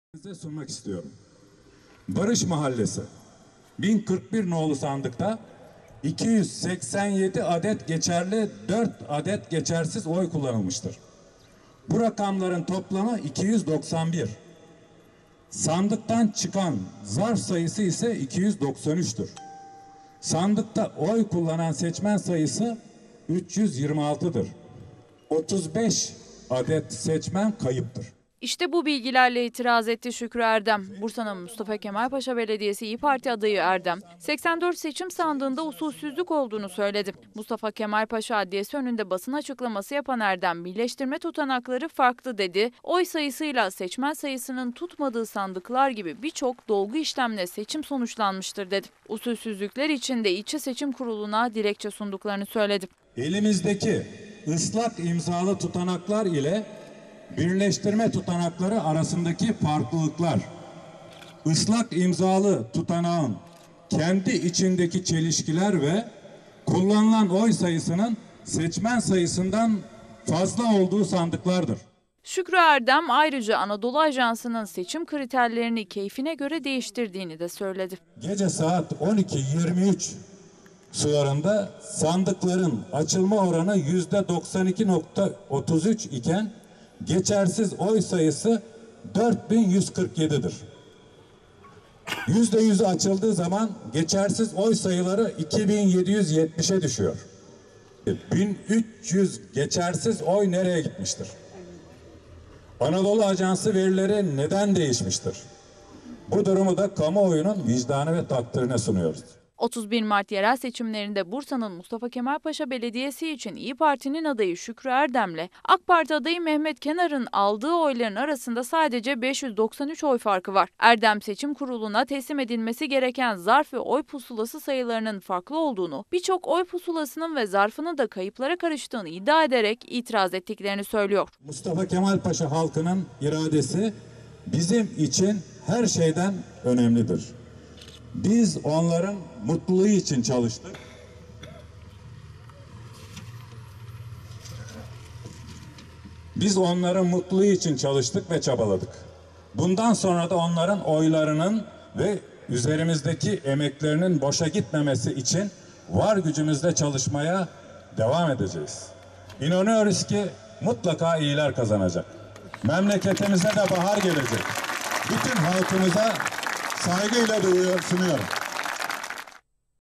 Size sunmak istiyorum. Barış Mahallesi 1041 nolu sandıkta 287 adet geçerli, 4 adet geçersiz oy kullanılmıştır. Bu rakamların toplamı 291. Sandıktan çıkan zarf sayısı ise 293'tür. Sandıkta oy kullanan seçmen sayısı 326'dır. 35 adet seçmen kayıptır. İşte bu bilgilerle itiraz etti Şükrü Erdem. Bursa'nın Mustafa Kemal Paşa Belediyesi İYİ Parti adayı Erdem, 84 seçim sandığında usulsüzlük olduğunu söyledi. Mustafa Kemal Paşa Adliyesi önünde basın açıklaması yapan Erdem, birleştirme tutanakları farklı dedi. Oy sayısıyla seçmen sayısının tutmadığı sandıklar gibi birçok dolgu işlemle seçim sonuçlanmıştır dedi. Usulsüzlükler için de İlçe Seçim Kurulu'na dilekçe sunduklarını söyledi. Elimizdeki ıslak imzalı tutanaklar ile birleştirme tutanakları arasındaki farklılıklar, ıslak imzalı tutanağın kendi içindeki çelişkiler ve kullanılan oy sayısının seçmen sayısından fazla olduğu sandıklardır. Şükrü Erdem ayrıca Anadolu Ajansı'nın seçim kriterlerini keyfine göre değiştirdiğini de söyledi. Gece saat 12:23 sularında sandıkların açılma oranı %92.33 iken geçersiz oy sayısı 4147'dir. %100'ü açıldığı zaman geçersiz oy sayıları 2770'e düşüyor. 1300 geçersiz oy nereye gitmiştir? Anadolu Ajansı verileri neden değişmiştir? Bu durumu da kamuoyunun vicdanı ve takdirine sunuyoruz. 31 Mart yerel seçimlerinde Bursa'nın Mustafa Kemal Paşa Belediyesi için İYİ Parti'nin adayı Şükrü Erdem'le AK Parti adayı Mehmet Kenar'ın aldığı oyların arasında sadece 593 oy farkı var. Erdem seçim kuruluna teslim edilmesi gereken zarf ve oy pusulası sayılarının farklı olduğunu, birçok oy pusulasının ve zarfının da kayıplara karıştığını iddia ederek itiraz ettiklerini söylüyor. Mustafa Kemal Paşa halkının iradesi bizim için her şeyden önemlidir. Biz onların mutluluğu için çalıştık. Biz onların mutluluğu için çalıştık ve çabaladık. Bundan sonra da onların oylarının ve üzerimizdeki emeklerinin boşa gitmemesi için var gücümüzle çalışmaya devam edeceğiz. İnanıyoruz ki mutlaka iyiler kazanacak. Memleketimize de bahar gelecek. Bütün halkımıza saygıyla sunuyorum.